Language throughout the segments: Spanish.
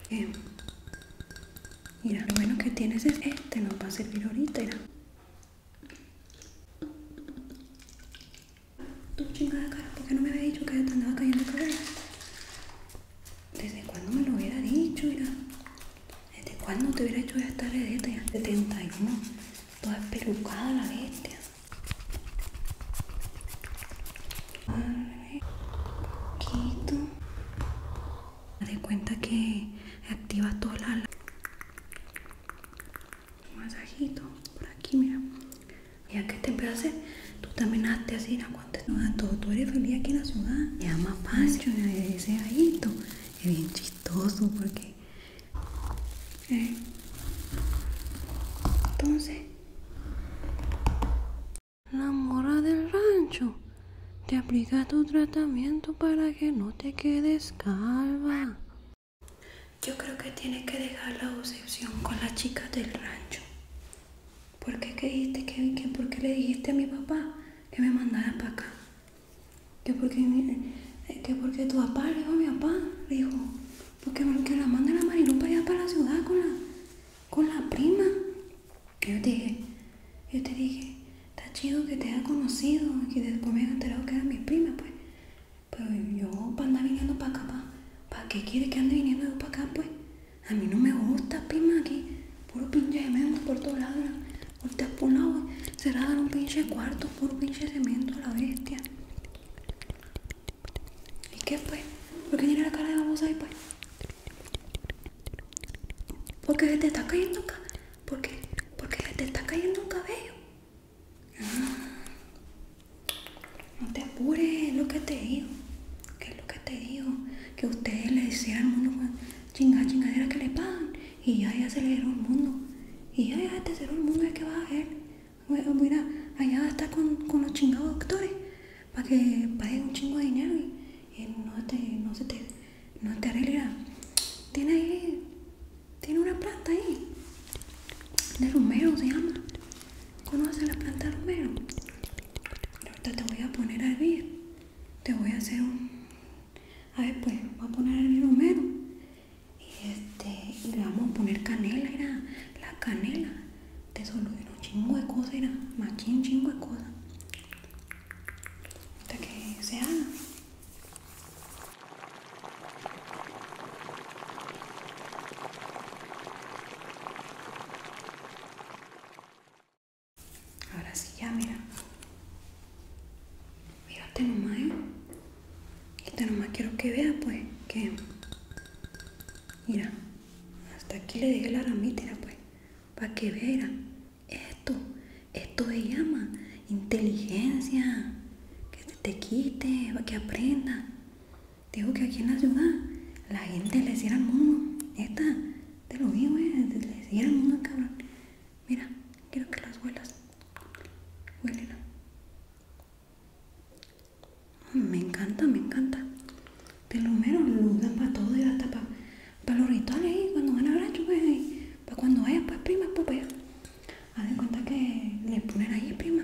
Bien. Mira, lo bueno que tienes es este, nos va a servir ahorita, mira. Tu chingada cara, ¿por qué no me había dicho que te andaba cayendo el cabello? ¿Desde cuándo me lo hubiera dicho, mira? ¿Desde cuándo te hubiera hecho esta redeta ya? 71, toda espelucada la bestia. Poquito. Haz de cuenta que activas todas las... Masajito, por aquí, mira. Ya que te empiezas a hacer, tú también hazte así, ¿no? Tú eres feliz aquí en la ciudad. Se llama Pancho, ese gallito. Es bien chistoso porque... entonces... La morra del rancho te aplica tu tratamiento para que no te quedes calva. Yo creo que tienes que dejar la obsesión con las chicas del rancho. ¿Por qué dijiste que por qué le dijiste a mi papá que me mandara para acá? Que porque tu papá le dijo a mi papá, le dijo, porque la manda la Marilu para allá para la ciudad con la prima. Yo te dije, está chido que te haya conocido, que después me haya enterado que era mi prima, pues. Pero yo para andar viniendo para acá, ¿para qué quiere que ande viniendo yo para acá, pues? A mí no me gusta, prima, aquí. Puro pinche cemento por todos lados. Volteas por un lado, se va a dar un pinche cuarto, puro pinche cemento a la bestia. ¿Y qué, pues? ¿Por qué tiene la cara de babosa ahí, pues? Porque se te está cayendo acá. Porque se te está cayendo el cabello. No te apures, es lo que te digo. ¿Qué es lo que te digo? Que ustedes le hicieran al mundo chingadera que le pagan. Y ya se le dieron el mundo. Y ya este será el mundo de que va a ver. Mira, allá está con los chingados doctores. Para que paguen un chingo de dinero y no te arregle. Tiene una planta ahí. De romero se llama. ¿Conoces la planta de romero? Ahorita te voy a poner a hervir. Te voy a hacer a ver, pues, voy a poner a hervir romero. Y le vamos a poner canela, mira. La canela te soluciona un chingo de cosas, mira. Machín, chingo de cosas. Hasta que se haga. Ahora sí, ya, mira. Fíjate nomás, nomás quiero que vea, pues, que... Mira, hasta aquí le dejé la ramita, pues, para que vea. Esto se llama inteligencia. Que se te quite, para que aprenda. Digo que aquí en la ciudad la gente le cierra el mundo. Te lo digo, le cierra el mundo, cabrón. Mira, quiero que las huelas. Huélela. Me encanta. De lo menos lo usan para todo y hasta para los rituales ahí, cuando van al rancho, pues, para cuando vaya, pues, prima, pues, para allá. Haz de cuenta que le ponen ahí, prima.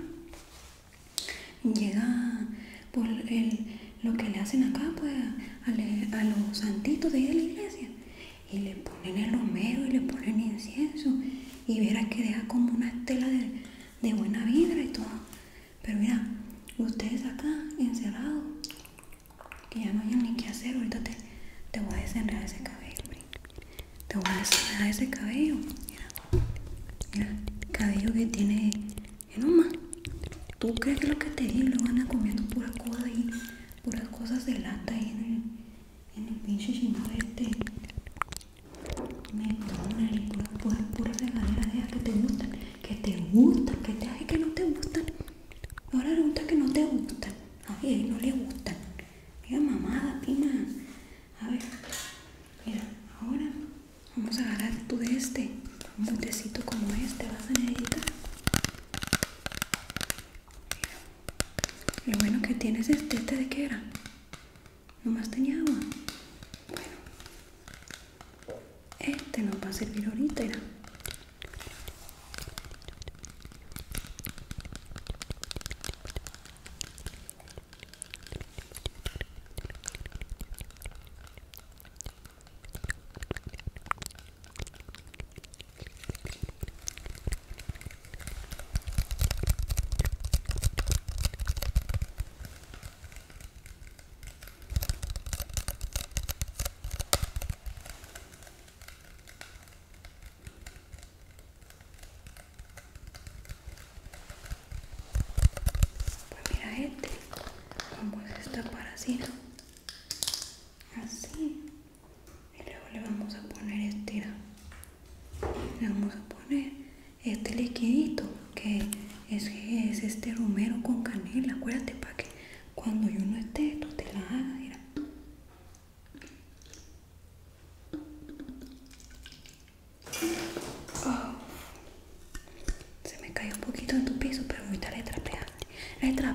Llega por lo que le hacen acá, pues, a los santitos de ahí de la iglesia. Y le ponen el romero y le ponen incienso. Y verás que deja como una estela de buena vibra y todo. Pero mira, ustedes acá, encerrados, que ya no hayan ni qué hacer, ahorita te voy a desenredar ese cabello, te voy a desenredar ese cabello. Mira, el cabello que tiene nomás. ¿Tú crees que lo que te digo le van a comiendo puras cosas ahí, puras cosas de lata ahí en el pinche chingado McDonald's y puras regaderas de esas que te gustan, que te hace que no te gustan? Ahora resulta que no te gustan, a él no le gustan. Mira, mamada, prima. A ver, mira, ahora vamos a agarrar tú de un botecito como este, vas a necesitar. Mira, lo bueno que tienes es ¿de qué era? Nomás tenía agua. Bueno, nos va a servir ahorita, mira.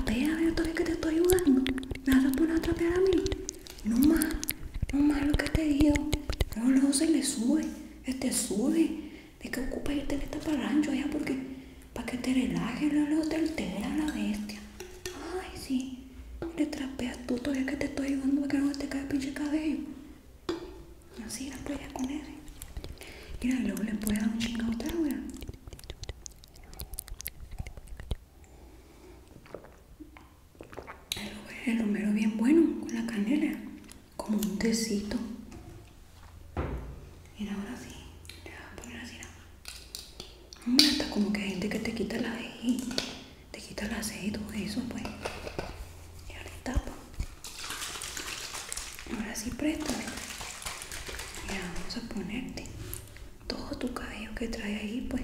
trapea, yo todavía que te estoy ayudando. ¿Me vas a poner a trapear a mí? No más lo que te digo. Luego se le sube, sube. De que ocupa irte en esta parrancho allá porque para que te relajes, luego te altera la bestia. Ay, sí. Le trapeas tú todavía que te estoy ayudando para que no te caiga el pinche cabello. Así la puedes con ese. Mira, y luego le puedes dar un chingado trago, mira. El romero bien bueno, con la canela, como un tecito. Mira, ahora sí, te voy a poner así. Hombre, hasta como que hay gente que te quita la sed y todo eso, pues. Y ahora tapa. Ahora sí, préstame. Mira, vamos a ponerte todo tu cabello que trae ahí, pues.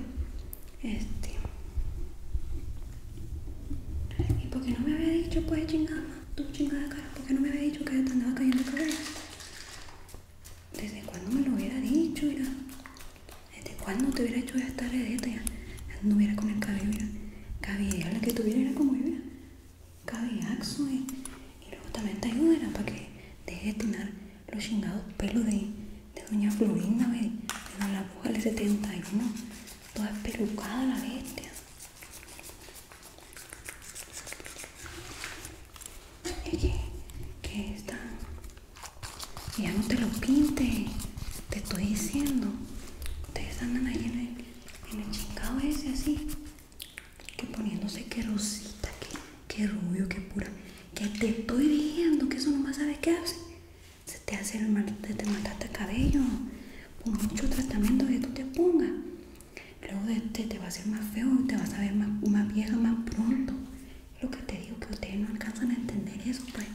¿Y por qué no me había dicho, pues, chingada? Tu chingada cara, ¿por qué no me había dicho que te andaba cayendo el cabello? ¿Desde cuándo me lo hubiera dicho? Mira, ¿desde cuándo te hubiera hecho esta redeta? Ya no hubiera con el cabello, mira. Cabello, la que tuviera era como yo, mira. Cabellazo, y luego también te ayuda para que deje de tener los chingados pelos de doña Florinda, de la bruja del 71. Toda pelucada la bestia. Que está. Ya no te lo pinte, te estoy diciendo. Ustedes andan ahí en el chingado ese así, que poniéndose que rosita, que rubio, que pura. Que te estoy diciendo que eso nomás sabes qué hace. Se te hace te mataste el cabello. Por mucho tratamiento que tú te pongas, luego te va a hacer más feo, te vas a ver más vieja más pronto. Es lo que te digo, que ustedes no alcanzan a entender eso, pues.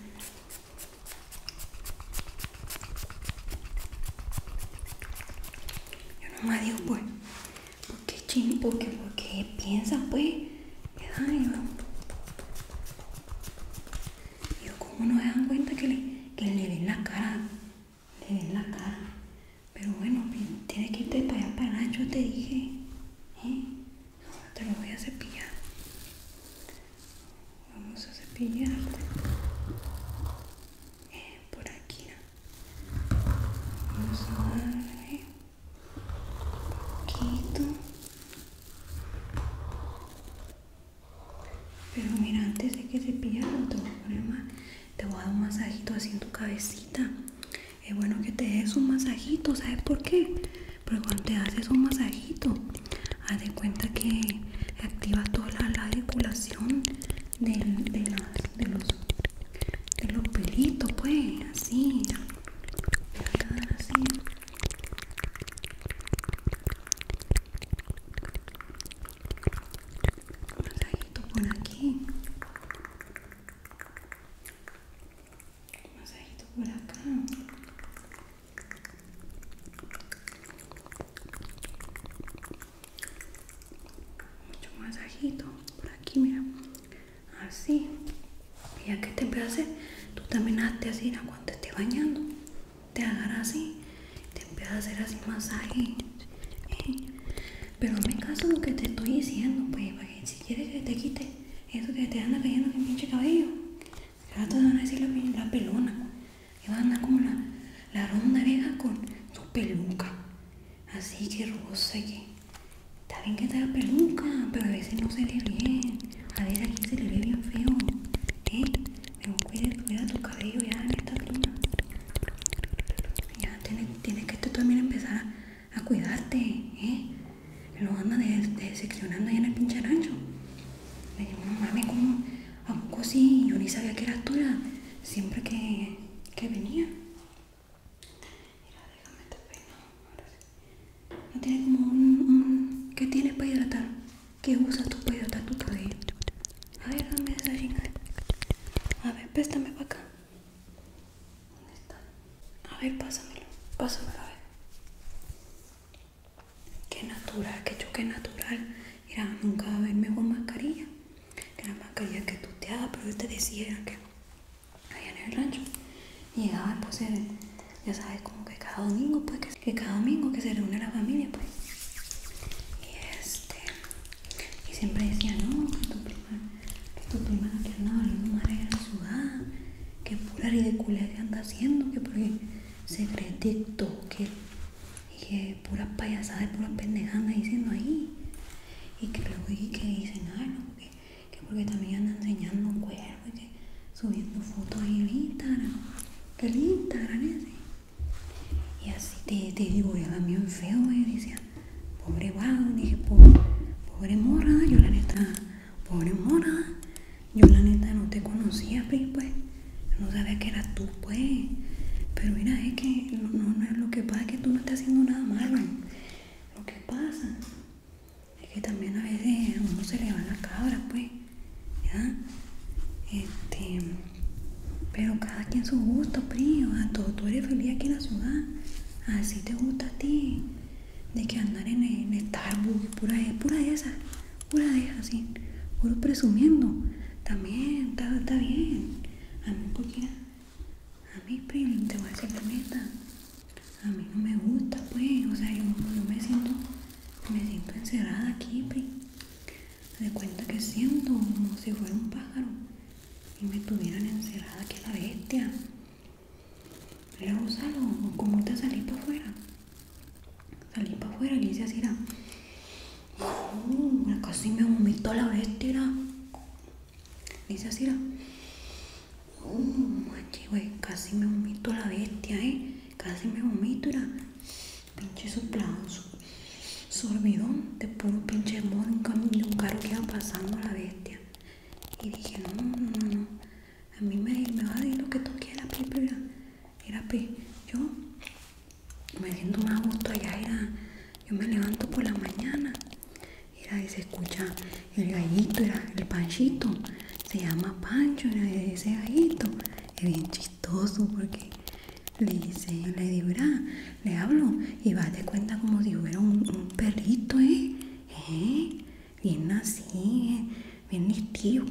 Nomás digo, pues, ¿por qué ching? ¿Por qué piensa, pues? Ay, yo, ¿cómo no se dan cuenta que le ven la cara? Le ven la cara. Pero bueno, tienes que irte para allá, para el rancho, te dije. Ahora te lo voy a cepillar. Vamos a cepillarte. Por aquí. Vamos a darle poquito. Pero mira, antes de que cepillarlo te voy a poner más, te voy a dar un masajito así en tu cabecita. Es bueno que te des un masajito, ¿sabes por qué? Porque cuando te haces un masajito, haz de cuenta que activas toda la circulación de los pelitos, pues, así. Así. Masajito por aquí. Masajito por acá. Mucho masajito por aquí, mira. Así. Y ya que te empiezas a hacer, tú también hazte así, cuando te estés bañando. Te agarras así, te empiezas a hacer así masaje. Pero hazme caso de lo que te estoy diciendo, pues, para que si quieres que te quite eso que te anda cayendo en el pinche cabello, ahora te van a decir la pelona, y va a andar como la ronda vieja con su peluca, así que rosa, que está bien que te haga peluca, pero a veces no se ve bien, a veces aquí se le ve bien feo, pero cuida tu cabello ya en esta prima. Ya tienes que tú también empezar a cuidarte, lo andan decepcionando ahí en el pinche rancho. Le digo, no mames, ¿cómo? ¿A poco sí? Yo ni sabía que eras tuya siempre que venía. Mira, déjame te peino. Ahora sí. ¿No tiene como ¿qué tienes para hidratar? ¿Qué usas tú para hidratar tu cabello? A ver, dame esa chingada. A ver, préstame para acá. ¿Dónde está? A ver, pásamelo, a ver. Qué natural, qué choque natural. Mira, nunca va a haber mejor mascarilla que la mascarilla que tú te hagas, pero yo te decía que allá en el rancho llegaba, pues, ya sabes, como que cada domingo, pues, que cada domingo que se reúne la familia, pues. Y siempre decía, no, que tu prima no quiere nada, haciendo, que porque se cree TikToker y que pura payasada, pura pendejada diciendo ahí. Y que luego que dicen, no, que porque también andan enseñando un cuerpo y que subiendo fotos ahí en Instagram, que el Instagram ese. Y así te digo, ya bien feo, y decía, pobre vago, dije, pobre morra, yo la neta, pobre morra, yo la neta no te conocía, pues, no sabía que eras tú, pues, pero mira, es que no es lo que pasa, es que tú no estás haciendo nada malo, lo que pasa es que también a veces a uno se le va la cabra, pues, ¿ya? Pero cada quien su gusto, PRI, o sea, tú eres feliz aquí en la ciudad, así te gusta a ti, de que andar en Starbucks, pura de esas, así, puro presumiendo, también, está bien, a mí porque, a mí, PRI, te voy a decir la neta, a mí no me gusta, pues, o sea, yo me siento encerrada aquí, PRI, me doy cuenta que siento como si fuera un pájaro, y me tuvieran encerrada aquí a la bestia. Luego salgo, como te salí para afuera, y dice así, casi me vomito la bestia, dice así, manche, güey, casi me vomito la bestia, casi me vomito, pinche soplado, sorbidón de puro pinche amor, un carro que iba pasando a la bestia. Y dije, no, a mí me va a decir lo que tú quieras, pero mira, yo me siento más a gusto allá, yo me levanto por la mañana, y se escucha el gallito, el Panchito, se llama Pancho, ese gallito, es bien chistoso porque le digo, le hablo, y va de cuenta como si fuera un perrito, bien así, bien listillo,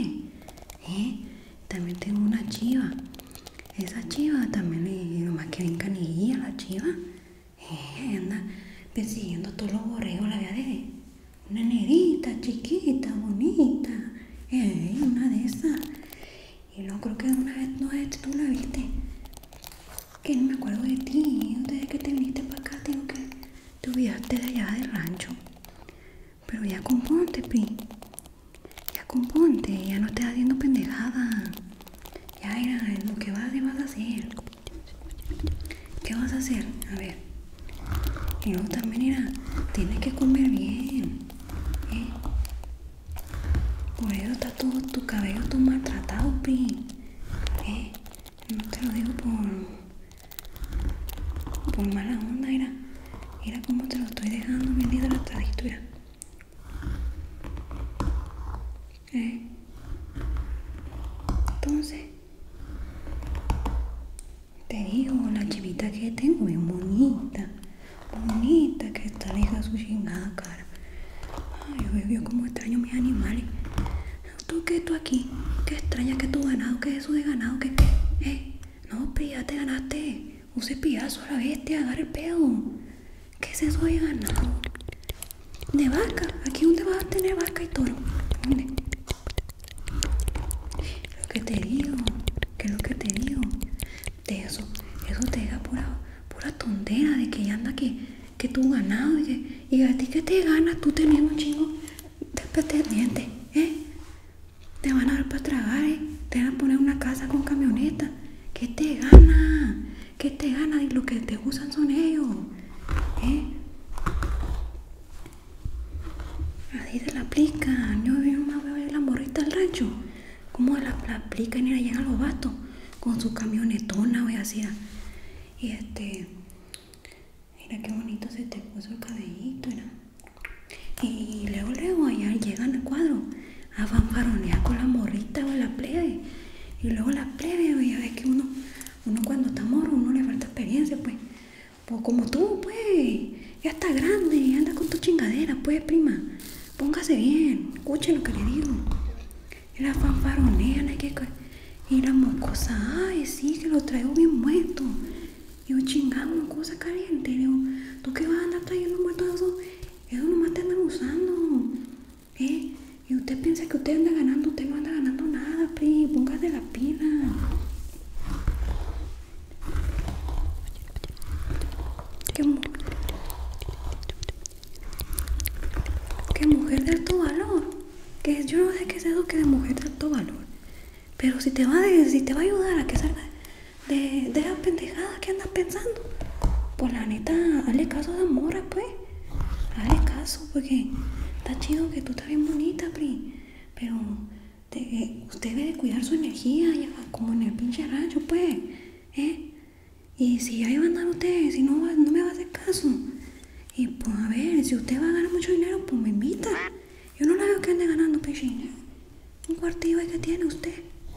también tengo una chiva, esa chiva también, nomás que bien canilla la chiva, anda persiguiendo todos los borregos, la vea de una negrita, chiquita, bonita, una de esas, y luego creo que una vez, no sé, tú la viste, que no me acuerdo de ti, desde que te viniste para acá, tengo que te olvidaste de allá del rancho, pero ya componte, PRI, ya componte, ya no estés haciendo pendejada, ya era lo que vas a hacer, ¿qué vas a hacer? A ver, y luego también tienes que comer bien, por eso está todo tu cabello todo maltratado, PRI, no te lo digo por mala onda, mira cómo te lo estoy dejando bien hidratadito, mira. Entonces, te digo, la chivita que tengo es bonita, que está lejos su chingada cara. Ay, yo como extraño mis animales. Tú aquí, que extraña que tu ganado, que eso de ganado, no, PRI, ya te ganaste, un cepillazo a la bestia, agarra el pedo. ¿Qué es eso de ganado? De vaca, aquí donde vas a tener vaca y toro, ¿dónde? Lo que te digo, de eso te deja pura tontera de que ya anda que tu ganado y a ti que te gana tú teniendo un chingo de pretendientes, te van a dar para tragar, te van a poner una casa con camioneta, ¿qué te gana? Y lo que te usan son ellos, así se la aplican. Yo más veo a la morrita del rancho, como la aplican y la llegan los vatos con su camionetona, o así. Y mira qué bonito se te puso el cabellito, y luego allá llegan al cuadro a fanfaronear con la morrita o la plebe, y luego la plebe, ya ves que uno cuando está morro, uno le falta experiencia, pues como tú, pues ya está grande y anda con tu chingadera, pues, prima, póngase bien, escuche lo que le digo. Y la fanfaronean, y la mocosa, ay, sí, que lo traigo bien muerto. Y yo, chingado, una cosa caliente. Le digo, ¿tú qué vas a andar trayendo muerto eso? Eso nomás te andan usando, y usted piensa que usted anda ganando, usted no anda ganando nada, PRI, póngase la pila. que mujer de alto valor. Que yo no sé qué es eso que de mujer de alto valor. Pero si te va a ayudar a que salga de esa pendejada que andas pensando, pues la neta, hazle caso a esa morra, pues. Hazle caso, porque está chido que tú estás bien bonita, Pri. Pero usted debe de cuidar su energía, ya, como en el pinche rancho, pues. Y si ahí va a andar usted, si no me va a hacer caso. Y pues a ver, si usted va a ganar mucho dinero, pues me invita. Yo no la veo que ande ganando pechines. Un cuartillo ahí que tiene usted.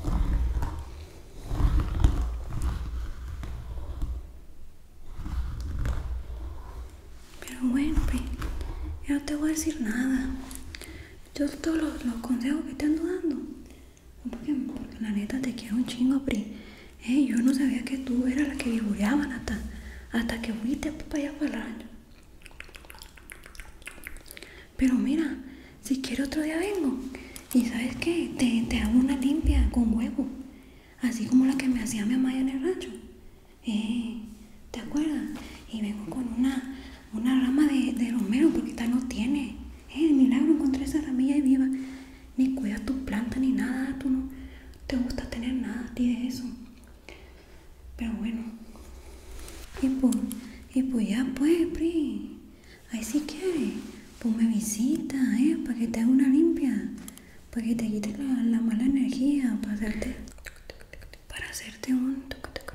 Pero bueno, Pri, yo no te voy a decir nada. Yo todos los consejos que te ando dando, porque la neta te quiero un chingo, Pri. Yo no sabía que tú eras la que vivoreaban hasta que fuiste para allá para el rancho. Pero mira, si quieres otro día vengo. Y ¿sabes qué? Te hago una limpia con huevo. Así como la que me hacía mi mamá allá en el rancho. ¿Te acuerdas? Y vengo con una rama de romero porque tal no tiene. De milagro encontré esa ramilla y viva. Ni cuidas tu planta ni nada. Tú no te gusta tener nada a ti de eso. Pero bueno. Y pues ya pues, Pri. Ahí si quieres, pues me visita, para que te haga una limpia. Para que te quite la mala energía. Para hacerte un...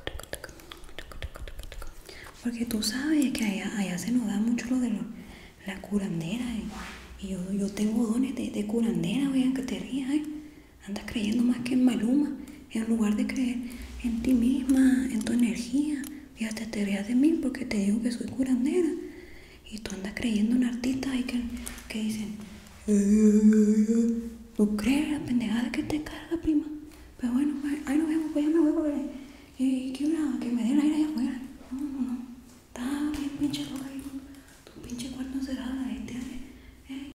Porque tú sabes que allá se nos da mucho lo de la curandera. Y yo tengo dones de curandera, vean que te rías, Andas creyendo más que en Maluma. En lugar de creer en ti misma, en tu energía. Fíjate, te rías de mí porque te digo que soy curandera. Y tú andas creyendo en artistas ahí que dicen... ¿Tú crees la pendejada que te carga, prima? Pero bueno, ahí nos vemos, pues ya me voy porque quiero que me den aire allá afuera. No. Está bien pinche loco.